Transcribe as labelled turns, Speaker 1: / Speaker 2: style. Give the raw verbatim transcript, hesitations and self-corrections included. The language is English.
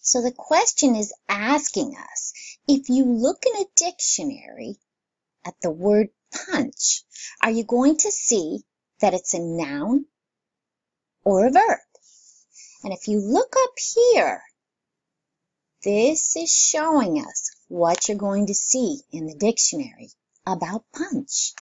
Speaker 1: So the question is asking us, if you look in a dictionary at the word punch, are you going to see that it's a noun or a verb? And if you look up here, this is showing us what you're going to see in the dictionary about punch.